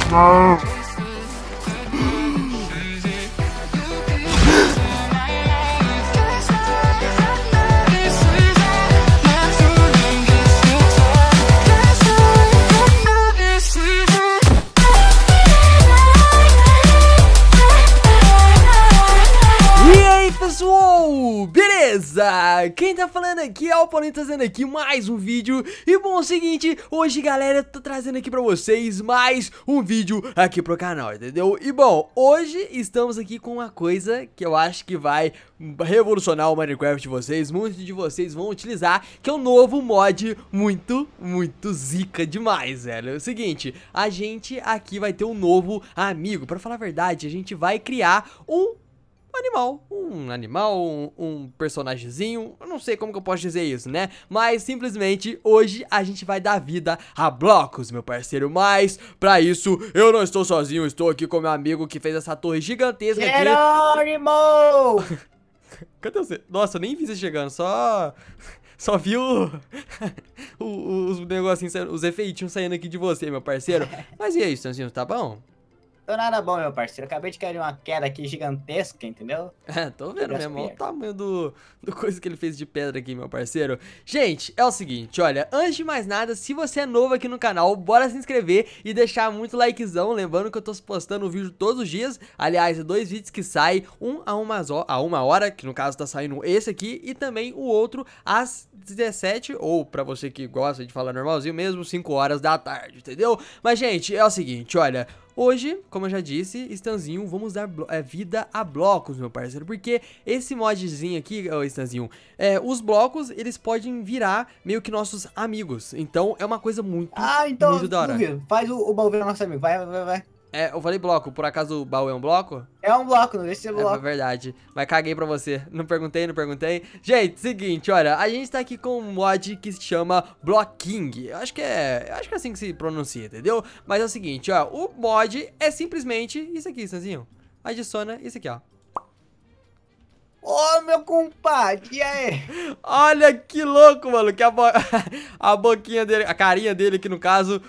Pessoal, beleza? Quem tá falando aqui é o Paulinho, trazendo aqui mais um vídeo. E bom, é o seguinte, hoje galera, tô trazendo aqui pra vocês mais um vídeo aqui pro canal, entendeu? E bom, hoje estamos aqui com uma coisa que eu acho que vai revolucionar o Minecraft de vocês. Muitos de vocês vão utilizar, que é um novo mod muito zica demais, velho. É o seguinte, a gente aqui vai ter um novo amigo. Pra falar a verdade, a gente vai criar um um personagemzinho, eu não sei como que eu posso dizer isso, né? Mas simplesmente hoje a gente vai dar vida a blocos, meu parceiro. Mas pra isso eu não estou sozinho, estou aqui com meu amigo que fez essa torre gigantesca aqui. Jerônimo! Cadê você? Nossa, eu nem vi você chegando, só vi os negocinhos, os efeitinhos saindo aqui de você, meu parceiro. Mas e aí, Stanzinho, tá bom? Tô nada bom, meu parceiro. Acabei de cair uma queda aqui gigantesca, entendeu? É, tô vendo mesmo. Olha o tamanho do coisa que ele fez de pedra aqui, meu parceiro. Gente, é o seguinte, olha, antes de mais nada, se você é novo aqui no canal, bora se inscrever e deixar muito likezão. Lembrando que eu tô postando um vídeo todos os dias. Aliás, 2 vídeos que saem, um a uma hora, que no caso tá saindo esse aqui, e também o outro às 17, ou pra você que gosta de falar normalzinho mesmo, 5 horas da tarde, entendeu? Mas, gente, é o seguinte, olha, hoje, como eu já disse, Stanzinho, vamos dar vida a blocos, meu parceiro. Porque esse modzinho aqui, Stanzinho, os blocos, eles podem virar meio que nossos amigos. Então, é uma coisa muito, muito da hora. Faz o baú virar nosso amigo, vai. Eu falei bloco, por acaso o baú é um bloco? É um bloco, não deixa de ser bloco. É verdade, mas caguei pra você, não perguntei. Gente, seguinte, olha, a gente tá aqui com um mod que se chama Blocking. Eu acho que é assim que se pronuncia, entendeu? Mas é o seguinte, ó, o mod é simplesmente isso aqui, Stanzinho. Adiciona isso aqui, ó. Ô, meu compadre, e aí? Olha que louco, mano, que a boquinha dele, a carinha dele aqui no caso,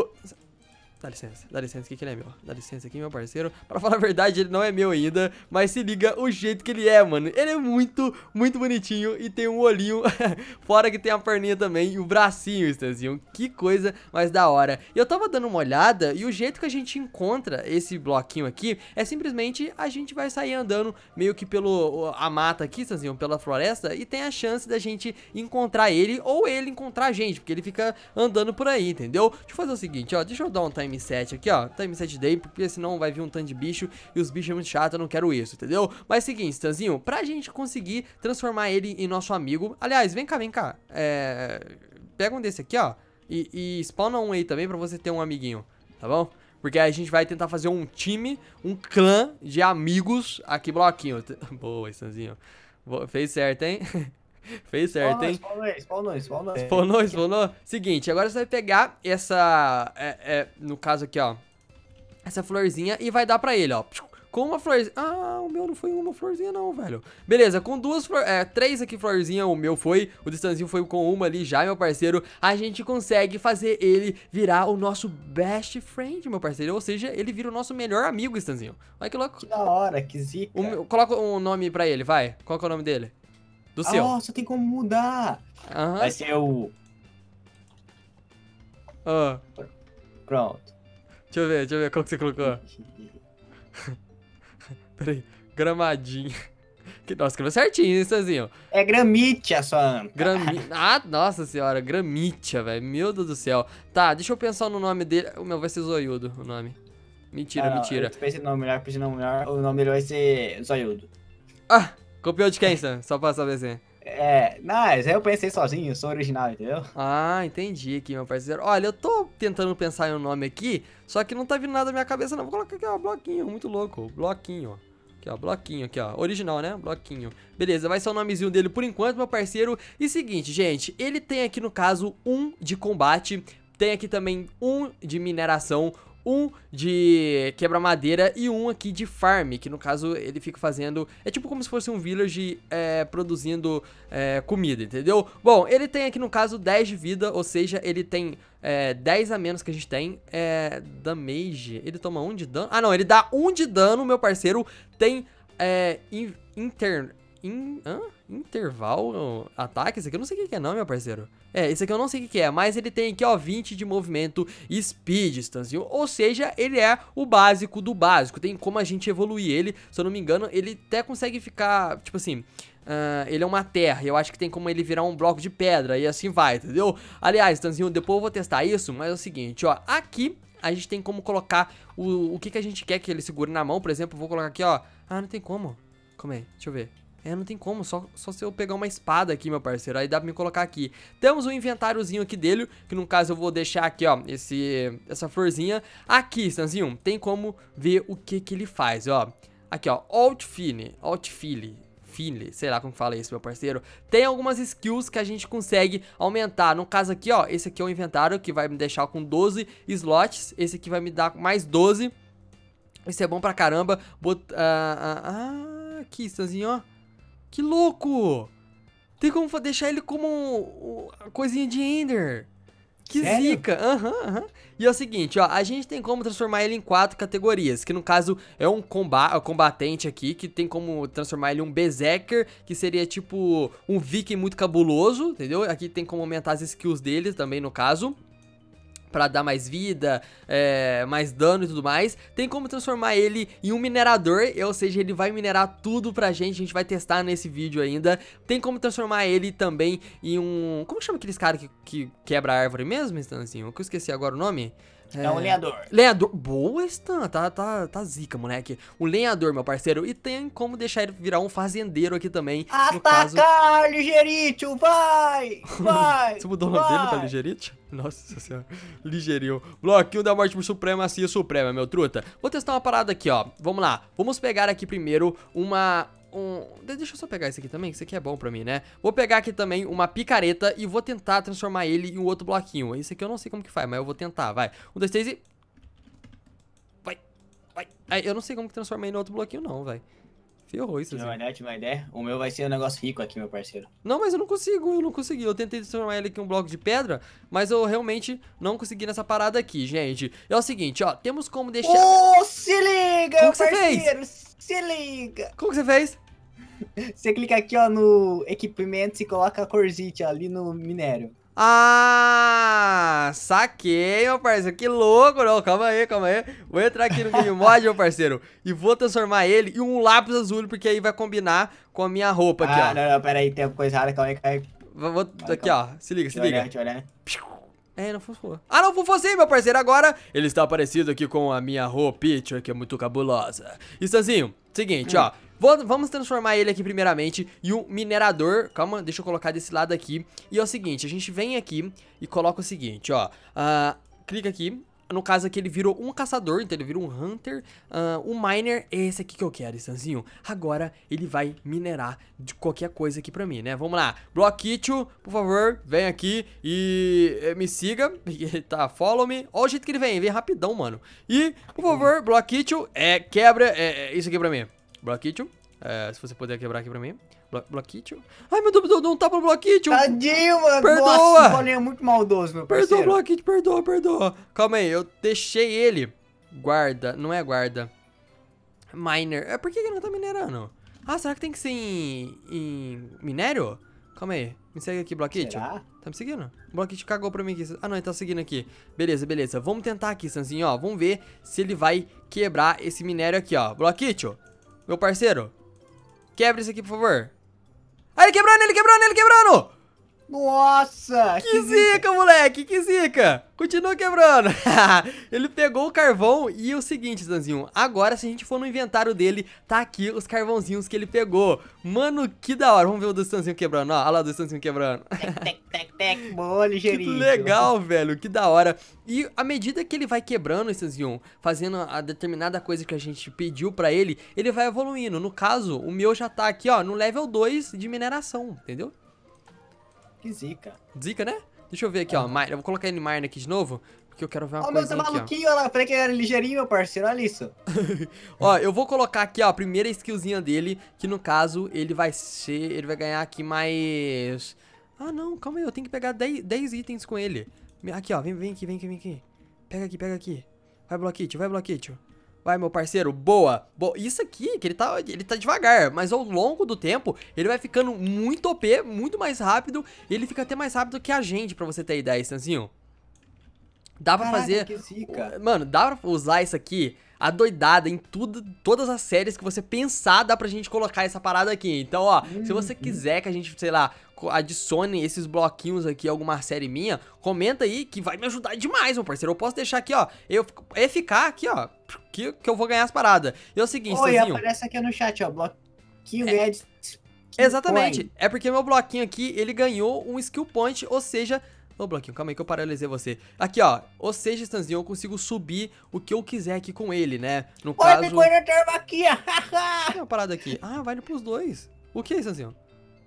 Dá licença aqui que ele é meu. Dá licença aqui, meu parceiro. Pra falar a verdade, ele não é meu ainda. Mas se liga o jeito que ele é, mano. Ele é muito bonitinho. E tem um olhinho. Fora que tem a perninha também. E o bracinho, Stanzinho. Que coisa mais da hora. E eu tava dando uma olhada. E o jeito que a gente encontra esse bloquinho aqui é simplesmente a gente vai sair andando meio que a mata aqui, Stanzinho, pela floresta. E tem a chance da gente encontrar ele. Ou ele encontrar a gente. Porque ele fica andando por aí, entendeu? Deixa eu fazer o seguinte, ó. Deixa eu dar um time set aqui, ó, time set day, porque senão vai vir um tanto de bicho e os bichos é muito chato, eu não quero isso, entendeu? Mas seguinte, Stanzinho, pra gente conseguir transformar ele em nosso amigo, aliás, vem cá, pega um desse aqui, ó, e spawna um aí também pra você ter um amiguinho, tá bom? Porque a gente vai tentar fazer um time, um clã de amigos aqui, bloquinho. Boa, Stanzinho, fez certo, hein? Fez certo, hein? Spawnou. Seguinte, agora você vai pegar essa, no caso aqui, ó, essa florzinha e vai dar pra ele, ó. Com uma florzinha. Ah, o meu não foi uma florzinha não, velho. Beleza, com três aqui florzinha, o meu foi. O do Stanzinho foi com uma ali já, meu parceiro. A gente consegue fazer ele virar o nosso best friend, meu parceiro. Ou seja, ele vira o nosso melhor amigo, Stanzinho. Olha que louco. Que da hora, que zica. Coloca um nome pra ele, vai. Qual que é o nome dele? Do seu. Nossa, tem como mudar. Vai ser o... Pronto. Deixa eu ver qual que você colocou. Peraí, gramadinho. Nossa, escreveu certinho, hein, Stanzinho? É Gramitia, sua anta. Ah, nossa senhora, Gramitia, velho. Meu Deus do céu. Tá, deixa eu pensar no nome dele. O meu vai ser Zoiudo, o nome. Mentira. Eu pensei no nome melhor, o nome dele vai ser Zoiudo. Ah, copiou de quem, Stan? Só pra saber assim. Mas eu pensei sozinho, eu sou original, entendeu? Ah, entendi aqui, meu parceiro. Olha, eu tô tentando pensar em um nome aqui, só que não tá vindo nada na minha cabeça, não. Vou colocar aqui, ó, bloquinho, muito louco. Bloquinho, ó. Aqui, ó, bloquinho aqui, ó. Original, né? Bloquinho. Beleza, vai ser o nomezinho dele por enquanto, meu parceiro. E seguinte, gente, ele tem aqui no caso 1 de combate, tem aqui também 1 de mineração, um de quebra-madeira e um aqui de farm, que no caso ele fica fazendo, é tipo como se fosse um village produzindo comida, entendeu? Bom, ele tem aqui no caso 10 de vida, ou seja, ele tem 10 a menos que a gente tem. Damage, ele toma 1 de dano? Ah não, ele dá 1 de dano, meu parceiro. Tem intervalo ataque, esse aqui eu não sei o que é não, meu parceiro. Esse aqui eu não sei o que é, mas ele tem aqui, ó, 20 de movimento e speed, Stanzinho. Ou seja, ele é o básico do básico. Tem como a gente evoluir ele, se eu não me engano, ele até consegue ficar, tipo assim... ele é uma terra, e eu acho que tem como ele virar um bloco de pedra, e assim vai, entendeu? Aliás, Stanzinho, depois eu vou testar isso, mas é o seguinte, ó, aqui a gente tem como colocar o que a gente quer que ele segure na mão, por exemplo, eu vou colocar aqui, ó, não tem como, calma aí, deixa eu ver. Não tem como, só se eu pegar uma espada aqui, meu parceiro, aí dá pra me colocar aqui. Temos um inventáriozinho aqui dele, que no caso eu vou deixar aqui, ó, essa florzinha. Aqui, Stanzinho, tem como ver o que ele faz, ó. Aqui, ó, Outfile, sei lá como fala isso, meu parceiro. Tem algumas skills que a gente consegue aumentar. No caso aqui, ó, esse aqui é o inventário, que vai me deixar com 12 slots. Esse aqui vai me dar mais 12. Esse é bom pra caramba. Aqui, Stanzinho, ó. Que louco! Tem como deixar ele como coisinha de Ender. Que Sério? zica! E é o seguinte, ó, a gente tem como transformar ele em 4 categorias, que no caso é um combatente aqui, que tem como transformar ele em um berserker, que seria tipo um viking muito cabuloso, entendeu? Aqui tem como aumentar as skills dele também no caso, pra dar mais vida, mais dano e tudo mais. Tem como transformar ele em um minerador, ou seja, ele vai minerar tudo pra gente, a gente vai testar nesse vídeo ainda. Tem como transformar ele também em um... Como chama aqueles caras que quebra a árvore mesmo, Stanzinho? Que eu esqueci agora o nome. É um lenhador. Lenhador. Boa, Stan. Tá zica, moleque. Um lenhador, meu parceiro. E tem como deixar ele virar um fazendeiro aqui também. Atacar, Ligeritio, vai! Vai! Você mudou o nome dele pra Ligeritio? Nossa senhora. Ligeirinho. Bloquinho da morte por supremacia suprema, meu truta. Vou testar uma parada aqui, ó. Vamos lá. Vamos pegar aqui primeiro deixa eu só pegar esse aqui também, que esse aqui é bom pra mim, né? Vou pegar aqui também uma picareta e vou tentar transformar ele em um outro bloquinho. Esse aqui eu não sei como que faz, mas eu vou tentar, vai. 1, 2, 3 e... Vai. Eu não sei como que transforma ele em outro bloquinho não, vai. Ferrou isso assim. Na verdade, uma ideia. O meu vai ser um negócio rico aqui, meu parceiro. Não, mas eu não consegui. Eu tentei transformar ele aqui em um bloco de pedra, mas eu realmente não consegui nessa parada aqui, gente. É o seguinte, ó, temos como deixar... Se liga, como que parceiro! Se liga! Como que você fez? Você clica aqui, ó, no equipamentos e coloca a corzite ali no minério. Saquei, meu parceiro. Que louco, não. Calma aí. Vou entrar aqui no Game Mod, meu parceiro, e vou transformar ele em um lápis azul, porque aí vai combinar com a minha roupa aqui, ó. Não, pera aí, tem coisa errada, calma aí. Aqui, ó. Se liga. Deixa eu olhar. Não funcionou. Não funcionou, meu parceiro. Agora ele está parecido aqui com a minha roupa, que é muito cabulosa. E, Stanzinho, seguinte, ó. Vamos transformar ele aqui primeiramente em um minerador. Calma, deixa eu colocar desse lado aqui. E é o seguinte, a gente vem aqui e coloca o seguinte, ó. Clica aqui. No caso aqui ele virou um caçador, então ele virou um hunter. Um miner é esse aqui que eu quero, Stanzinho. Agora ele vai minerar de qualquer coisa aqui pra mim, né? Vamos lá. Bloquitio, por favor, vem aqui e me siga. Tá, follow me. Olha o jeito que ele vem rapidão, mano. E, por favor, Bloquitio, quebra isso aqui pra mim. Bloquitio, se você puder quebrar aqui pra mim. Bloquitio. Ai, meu Deus, não tá pro Bloquitio. Tadinho, mano. Perdoa. Nossa, o bolinho é muito maldoso, meu parceiro. Perdoa, Bloquitio, perdoa. Calma aí, eu deixei ele. Guarda, não é guarda. Miner. Por que ele não tá minerando? Será que tem que ser em minério? Calma aí, me segue aqui, Bloquitio. Será? Tá me seguindo? O Bloquitio cagou pra mim aqui. Não, ele tá seguindo aqui. Beleza. Vamos tentar aqui, Stanzinho, ó. Vamos ver se ele vai quebrar esse minério aqui, ó. Bloquitio, meu parceiro, quebra isso aqui, por favor. Ele quebrando! Nossa! Que zica, moleque, que zica! Continua quebrando. Ele pegou o carvão e o seguinte, Stanzinho. Agora, se a gente for no inventário dele, tá aqui os carvãozinhos que ele pegou. Mano, que da hora. Vamos ver o do Stanzinho quebrando, ó. Olha lá o do Stanzinho quebrando. Tec. Boa, Que Ligeirinho. legal, velho, que da hora. E à medida que ele vai quebrando, Stanzinho, fazendo a determinada coisa que a gente pediu pra ele, ele vai evoluindo. No caso, o meu já tá aqui, ó, no level 2 de mineração, entendeu? Que zica. Zica, né? Deixa eu ver aqui, ó, Mine. Eu vou colocar ele em Mine aqui de novo, Porque eu quero ver uma Ó, o meu tá coisinha aqui, ó. maluquinho, olha lá. Eu falei que ele era ligeirinho, meu parceiro. Olha isso. Ó, eu vou colocar aqui, ó, a primeira skillzinha dele, que no caso, ele vai ganhar aqui mais... Ah, não, calma aí, eu tenho que pegar 10 itens com ele. Aqui, ó, vem aqui, vem aqui, vem aqui. Pega aqui. Vai, Blockitio, vai, Blockitio. Vai, meu parceiro, boa. Isso aqui, que ele tá devagar, mas ao longo do tempo, ele vai ficando muito OP, muito mais rápido. Ele fica até mais rápido que a gente, pra você ter ideia, Stanzinho. Dá pra fazer... Que zica. Mano, dá pra usar isso aqui, adoidada, em todas as séries que você pensar, dá pra gente colocar essa parada aqui. Então, ó, se você quiser que a gente, sei lá, adicione esses bloquinhos aqui a alguma série minha, comenta aí que vai me ajudar demais, meu parceiro. Eu posso deixar aqui, ó, ficar aqui, ó, que eu vou ganhar as paradas. E é o seguinte, Oi, Stanzinho. aparece aqui no chat, ó, bloquinho ganha de... Exatamente, é porque meu bloquinho aqui, ele ganhou um skill point, ou seja... Ô, bloquinho, calma aí que eu paralisei você. Aqui, ó, ou seja, Stanzinho, eu consigo subir o que eu quiser aqui com ele, né? No Oi, caso... ficou na turma aqui, Tem uma parada aqui. Ah, vale pros dois. O que é, Stanzinho?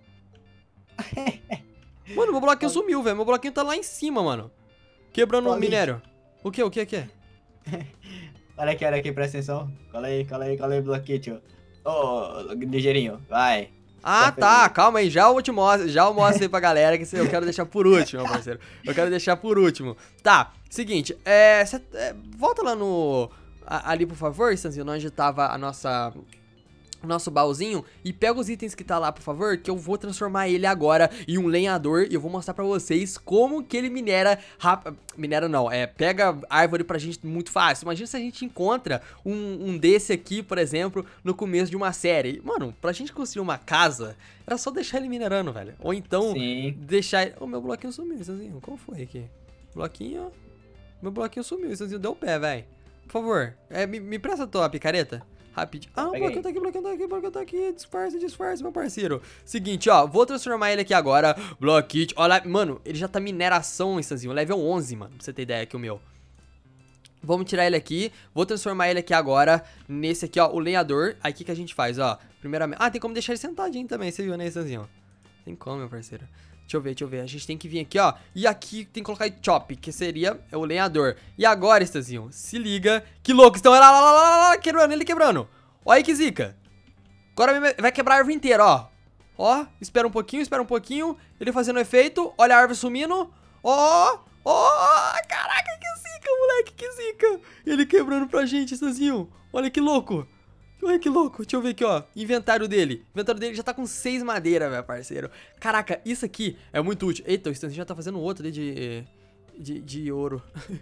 Mano, meu bloquinho sumiu, velho. Meu bloquinho tá lá em cima, mano. Quebrando o minério. O que? Olha aqui, presta atenção. Cola aí, bloquinho, tio. Ô, ligeirinho, vai. Ah, tá, calma aí, já eu mostro aí pra galera que eu quero deixar por último, meu parceiro. Eu quero deixar por último. Tá, seguinte, volta lá ali, por favor, Stanzinho, onde tava o nosso baúzinho, e pega os itens que tá lá, por favor, que eu vou transformar ele agora em um lenhador, e eu vou mostrar pra vocês como que ele minera rápido. Minera não, pega árvore pra gente muito fácil. Imagina se a gente encontra um desse aqui, por exemplo, no começo de uma série. Mano, pra gente construir uma casa, era só deixar ele minerando, velho. Ou então, deixar... O meu bloquinho sumiu, Stanzinho, qual foi aqui? Bloquinho... Meu bloquinho sumiu, Stanzinho deu pé, velho. Por favor, me presta a tua picareta. Rapidinho. Ah, o bloquinho tá aqui. Disfarce, meu parceiro. Seguinte, ó. Vou transformar ele aqui agora. Blockit. Olha, mano, ele já tá mineração, Stanzinho. Level 11, mano. Pra você ter ideia aqui, o meu. Vamos tirar ele aqui. Vou transformar ele aqui agora nesse aqui, ó. O lenhador. Aí, o que a gente faz, ó. Primeiramente... Ah, tem como deixar ele sentadinho também. Você viu, né, Stanzinho? Tem como, meu parceiro. Deixa eu ver. A gente tem que vir aqui, ó. E aqui tem que colocar chop, que seria o lenhador. E agora, Stanzinho, se liga. Que louco, estão lá, quebrando. Olha aí que zica. Agora vai quebrar a árvore inteira, ó. Ó, espera um pouquinho. Ele fazendo efeito. Olha a árvore sumindo. Ó. Caraca, que zica, moleque, que zica. Ele quebrando pra gente, Stanzinho. Olha que louco. Deixa eu ver aqui, ó, inventário dele. O inventário dele já tá com 6 madeira, meu parceiro. Caraca, isso aqui é muito útil. Eita, o Stanzinho já tá fazendo outro ali de ouro.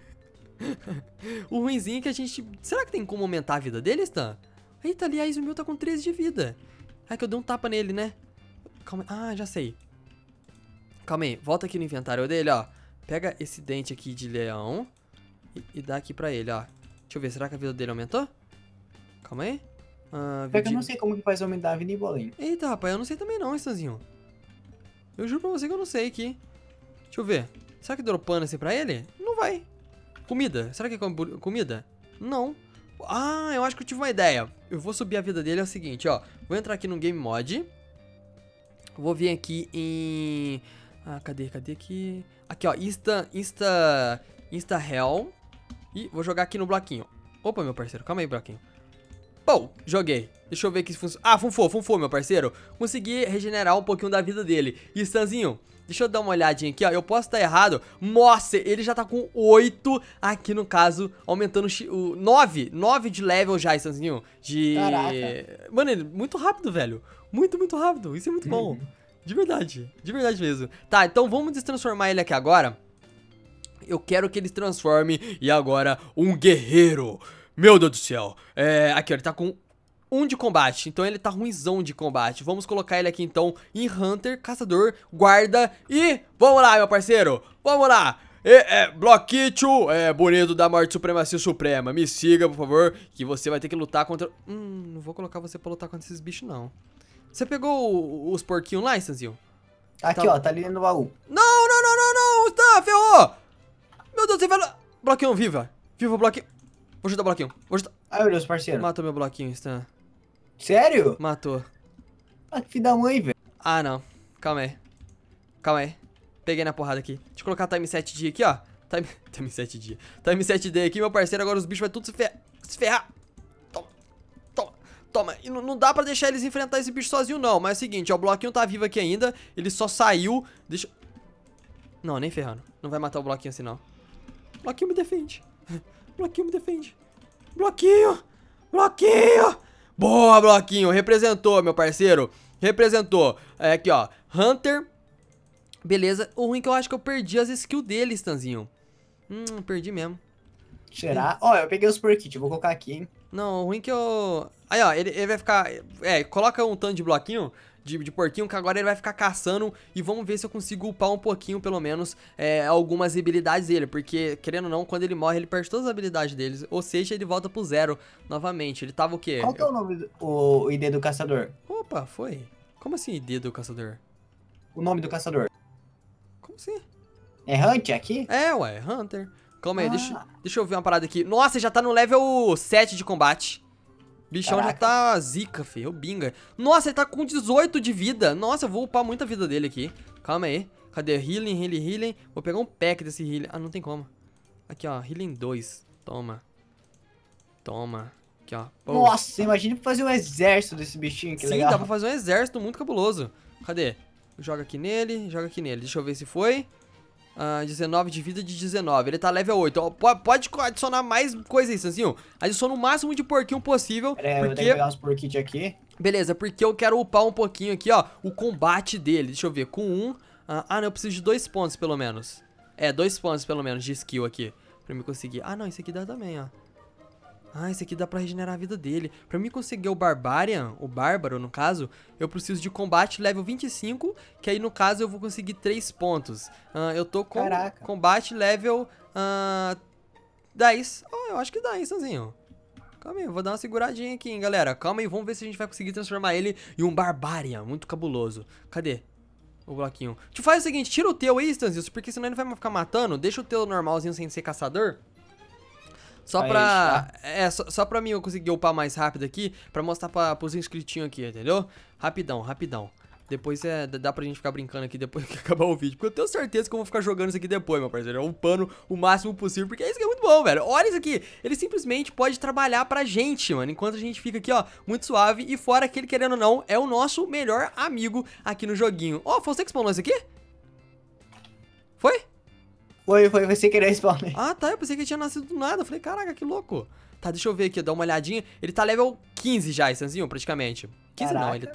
O ruimzinho é que a gente... Será que tem como aumentar a vida dele, Stan? Eita, aliás, o meu tá com 13 de vida. É que eu dei um tapa nele, né? Calma aí. Ah, já sei. Calma aí, volta aqui no inventário dele, ó. Pega esse dente aqui de leão e dá aqui pra ele, ó. Deixa eu ver, será que a vida dele aumentou? Calma aí. Eu não sei como que faz aumentar a vida em bolinho. Eita, rapaz, eu não sei também não, Stanzinho. Eu juro pra você que eu não sei aqui. Deixa eu ver. Será que dropando assim pra ele? Não vai. Comida. Será que é comida? Não. Ah, eu acho que eu tive uma ideia. Eu vou subir a vida dele, é o seguinte, ó. Vou entrar aqui no Game Mod. Vou vir aqui em... Ah, cadê aqui? Aqui, ó, Insta Hell. E vou jogar aqui no bloquinho. Opa, meu parceiro, calma aí, bloquinho. Pô, joguei. Deixa eu ver aqui se funciona. Ah, funfou, meu parceiro. Consegui regenerar um pouquinho da vida dele. E, Stanzinho, deixa eu dar uma olhadinha aqui, ó. Eu posso estar errado. Nossa, ele já tá com 8 aqui no caso, aumentando o 9 de level já, Stanzinho. Caraca. Mano, ele muito rápido, velho. Muito rápido. Isso é muito bom. De verdade mesmo. Tá, então vamos destransformar ele aqui agora. Eu quero que ele se transforme e agora um guerreiro. Meu Deus do céu. Aqui, ó, ele tá com 1 de combate. Então ele tá ruimzão de combate. Vamos colocar ele aqui, então, em Hunter, Caçador, Guarda e... Vamos lá, meu parceiro. Vamos lá. Blockitio, bonito da morte supremacia suprema. Me siga, por favor, que você vai ter que lutar contra... não vou colocar você pra lutar contra esses bichos, não. Você pegou os porquinhos lá, Stanzinho? Aqui, ó, tá ali no baú. Não, Stan, ferrou. Meu Deus, você vai... Bloquinho, viva, bloquinho. Vou ajudar o bloquinho. Ai, meu Deus, parceiro. Matou meu bloquinho, Stan. Sério? Matou. Ah, que filho da mãe, velho. Ah, não. Calma aí. Peguei na porrada aqui. Deixa eu colocar time 7 dia aqui, ó. Time 7 dias. Time 7 day aqui, meu parceiro. Agora os bichos vai tudo se ferrar. Toma, toma, toma. E não dá pra deixar eles enfrentar esse bicho sozinho, não. Mas é o seguinte, ó. O bloquinho tá vivo aqui ainda. Ele só saiu. Deixa... Não, nem ferrando. Não vai matar o bloquinho assim, não. Bloquinho me defende. Bloquinho me defende. Bloquinho! Bloquinho! Boa, bloquinho. Representou, meu parceiro. Representou. É aqui, ó. Hunter. Beleza. O ruim é que eu acho que eu perdi as skills dele, Stanzinho. Perdi mesmo. Será? Ó, eu peguei os Super Kit, eu vou colocar aqui, hein? Não, o ruim é que eu... Aí, ó, ele vai ficar... coloca um tanto de bloquinho, de porquinho, que agora ele vai ficar caçando. E vamos ver se eu consigo upar um pouquinho, pelo menos, algumas habilidades dele. Porque, querendo ou não, quando ele morre, ele perde todas as habilidades dele. Ou seja, ele volta pro zero novamente. Ele tava o quê? Qual que é o nome, o ID do caçador? Opa, foi. Como assim, ID do caçador? O nome do caçador. Como assim? É Hunt aqui? Ué, Hunter. Calma aí, deixa eu ver uma parada aqui. Nossa, já tá no level 7 de combate. Bichão já tá zica, filho. Binga. Nossa, ele tá com 18 de vida. Nossa, eu vou upar muita vida dele aqui. Calma aí. Cadê? Healing. Vou pegar um pack desse healing. Ah, não tem como. Aqui, ó. Healing 2. Toma. Aqui, ó. Pô. Nossa, imagina fazer um exército desse bichinho, que legal. Sim, dá pra fazer um exército muito cabuloso. Cadê? Joga aqui nele. Deixa eu ver se foi. 19 de vida de 19. Ele tá level 8. Ó, pode adicionar mais coisa aí, Sanzinho. Adiciona o máximo de porquinho possível. Pera aí, eu vou ter que pegar uns porquinhos aqui. Beleza, porque eu quero upar um pouquinho aqui, ó, o combate dele. Deixa eu ver, com não, eu preciso de 2 pontos, pelo menos. 2 pontos, pelo menos, de skill aqui. Pra me conseguir. Não, esse aqui dá também, ó. Esse aqui dá pra regenerar a vida dele. Pra mim conseguir o Barbarian, o Bárbaro, no caso, eu preciso de combate level 25, que aí, no caso, eu vou conseguir 3 pontos. Eu tô com combate level 10. Eu acho que dá, hein, Sanzinho? Calma aí, eu vou dar uma seguradinha aqui, hein, galera. Calma aí, vamos ver se a gente vai conseguir transformar ele em um Barbarian, muito cabuloso. Cadê o bloquinho? Te faz o seguinte, tira o teu aí, Stanzinho, porque senão ele vai ficar matando. Deixa o teu normalzinho sem ser caçador. Só pra... só pra mim eu conseguir upar mais rápido aqui, pra mostrar pros inscritinhos aqui, entendeu? Rapidão. Depois dá pra gente ficar brincando aqui depois que acabar o vídeo. Porque eu tenho certeza que eu vou ficar jogando isso aqui depois, meu parceiro. Upando o máximo possível, porque isso aqui é muito bom, velho. Olha isso aqui. Ele simplesmente pode trabalhar pra gente, mano. Enquanto a gente fica aqui, ó, muito suave. E fora que ele, querendo ou não, é o nosso melhor amigo aqui no joguinho. Ó, foi você que spawnou isso aqui? Foi? Foi sem querer spawnar. Tá, eu pensei que ele tinha nascido do nada. Eu falei, caraca, que louco. Tá, deixa eu ver aqui, dar uma olhadinha. Ele tá level 15 já, Stanzinho, praticamente. 15 caraca. não,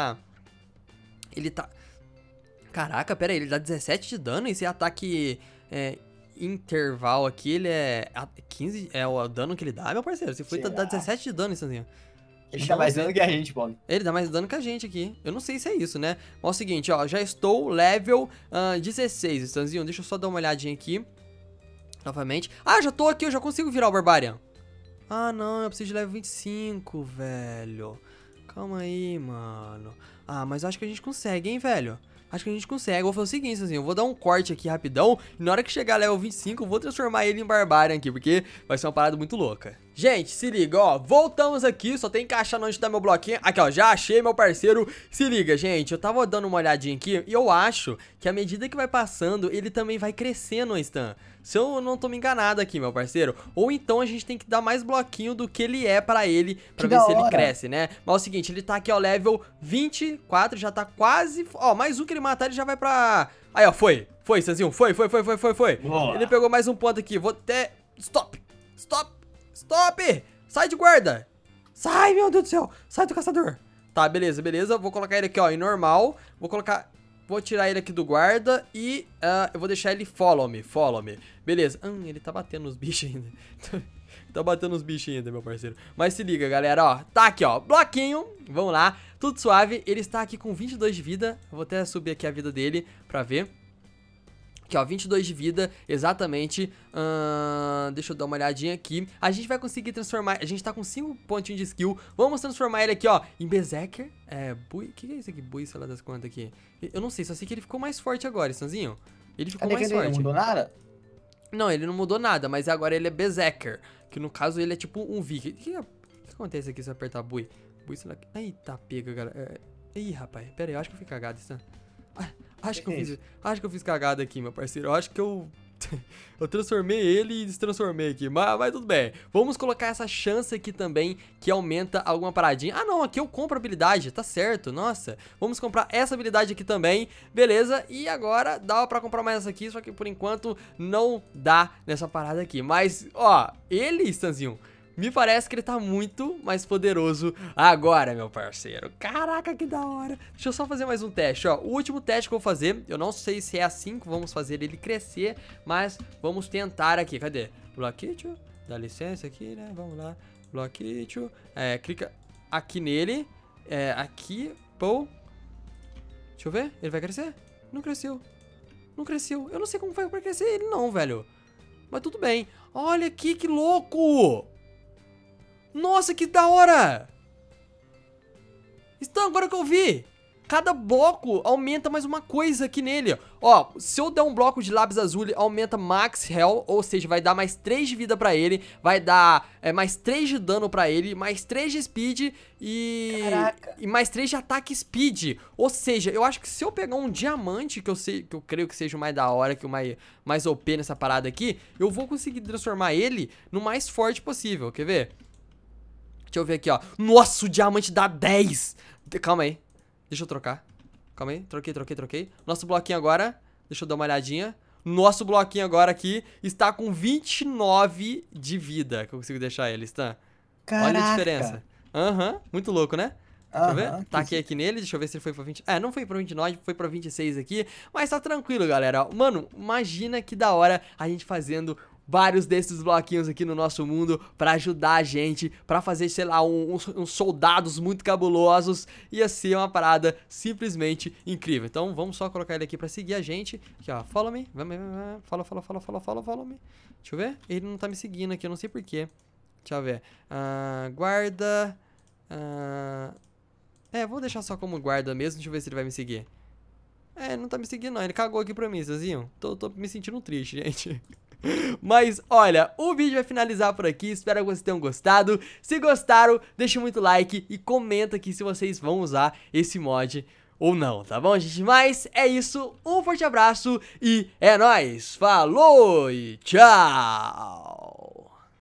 ele tá... Caraca, pera aí, ele dá 17 de dano. Esse ataque interval aqui, ele é 15, é o dano que ele dá, meu parceiro. Se foi, dá 17 de dano, Stanzinho. Ele dá mais dano que a gente, Paulo. Ele dá mais dano que a gente aqui. Eu não sei se é isso, né? Mas é o seguinte, ó. Já estou level 16, Stanzinho. Deixa eu só dar uma olhadinha aqui. Novamente. Já tô aqui. Eu já consigo virar o Barbarian. Não. Eu preciso de level 25, velho. Calma aí, mano. Mas acho que a gente consegue, hein, velho. Acho que a gente consegue. Vou fazer o seguinte, Stanzinho. Eu vou dar um corte aqui rapidão. E na hora que chegar level 25, eu vou transformar ele em Barbarian aqui. Porque vai ser uma parada muito louca. Gente, se liga, ó. Voltamos aqui. Só tem que achar onde tá meu bloquinho. Aqui, ó. Já achei, meu parceiro. Se liga, gente. Eu tava dando uma olhadinha aqui. E eu acho que à medida que vai passando, ele também vai crescendo, Stan. Se eu não tô me enganado aqui, meu parceiro. Ou então a gente tem que dar mais bloquinho do que ele é pra ele. Pra ver se ele cresce, né? Mas é o seguinte, ele tá aqui, ó. Level 24. Já tá quase... Ó, mais um que ele matar, ele já vai pra... Aí, ó. Foi, Stanzinho. Foi. Boa. Ele pegou mais um ponto aqui. Vou até... Stop. Sai de guarda. Sai, meu Deus do céu. Sai do caçador. Tá, beleza. Vou colocar ele aqui, ó, em normal. Vou tirar ele aqui do guarda e eu vou deixar ele follow me. Beleza. Ele tá batendo nos bichos ainda. Tá batendo nos bichos ainda, meu parceiro. Mas se liga, galera, ó. Tá aqui, ó. Bloquinho. Vamos lá. Tudo suave. Ele está aqui com 22 de vida. Eu vou até subir aqui a vida dele pra ver. Aqui, ó, 22 de vida, exatamente. Deixa eu dar uma olhadinha aqui. A gente vai conseguir transformar... A gente tá com 5 pontinhos de skill. Vamos transformar ele aqui, ó, em Berserker. Bui... O que é isso aqui? Bui, sei lá das quantas aqui. Eu não sei, só sei que ele ficou mais forte agora, Stanzinho. Ele ficou mais forte. Ele não mudou nada? Não, ele não mudou nada, mas agora ele é Berserker. Que no caso ele é tipo um Viking. O que acontece aqui se eu apertar Bui? Bui, sei lá... Eita, pega, galera. Ih, rapaz, pera aí, eu acho que eu fui cagado, Stan. Acho que eu fiz cagada aqui, meu parceiro. Eu acho que eu Eu transformei ele e destransformei aqui, mas tudo bem. Vamos colocar essa chance aqui também, que aumenta alguma paradinha. Ah, não, aqui eu compro habilidade, tá certo, nossa. Vamos comprar essa habilidade aqui também, beleza. E agora dá pra comprar mais essa aqui, só que por enquanto não dá nessa parada aqui. Mas, ó, ele, Stanzinho, me parece que ele tá muito mais poderoso agora, meu parceiro. Caraca, que da hora. Deixa eu só fazer mais um teste, ó. O último teste que eu vou fazer, eu não sei se é assim que vamos fazer ele crescer, mas vamos tentar aqui. Cadê? Bloquito, dá licença aqui, né? Vamos lá. Bloquito. Clica aqui nele. Aqui, pô. Deixa eu ver. Ele vai crescer? Não cresceu. Não cresceu. Eu não sei como vai pra crescer ele não, velho. Mas tudo bem. Olha aqui, que louco. Nossa, que da hora! Então, agora que eu vi, cada bloco aumenta mais uma coisa aqui nele. Ó, se eu der um bloco de lápis azul, aumenta max health, ou seja, vai dar mais 3 de vida pra ele, vai dar mais 3 de dano pra ele, mais 3 de speed e mais 3 de ataque speed. Ou seja, eu acho que se eu pegar um diamante, que eu creio que seja o mais da hora, que o mais OP nessa parada aqui, eu vou conseguir transformar ele no mais forte possível, quer ver? Deixa eu ver aqui, ó. Nossa, o diamante dá 10. Calma aí. Deixa eu trocar. Calma aí. Troquei. Nosso bloquinho agora. Deixa eu dar uma olhadinha. Nosso bloquinho agora aqui está com 29 de vida. Que eu consigo deixar ele, Stan. Caraca. Olha a diferença. Muito louco, né? Deixa eu ver. Taquei aqui nele. Deixa eu ver se ele foi pra 20. Não foi pra 29, foi pra 26 aqui. Mas tá tranquilo, galera. Mano, imagina que da hora a gente fazendo vários desses bloquinhos aqui no nosso mundo pra ajudar a gente, pra fazer, sei lá, uns soldados muito cabulosos. Ia ser uma parada simplesmente incrível. Então vamos só colocar ele aqui pra seguir a gente. Aqui, ó, follow me. Follow me. Deixa eu ver. Ele não tá me seguindo aqui, eu não sei porquê. Deixa eu ver. Guarda. Vou deixar só como guarda mesmo. Deixa eu ver se ele vai me seguir. Não tá me seguindo não. Ele cagou aqui pra mim, Zezinho. Tô me sentindo triste, gente. Mas, olha, o vídeo vai finalizar por aqui. Espero que vocês tenham gostado. Se gostaram, deixa muito like e comenta aqui se vocês vão usar esse mod ou não, tá bom, gente? Mas é isso. Um forte abraço e é nóis. Falou e tchau!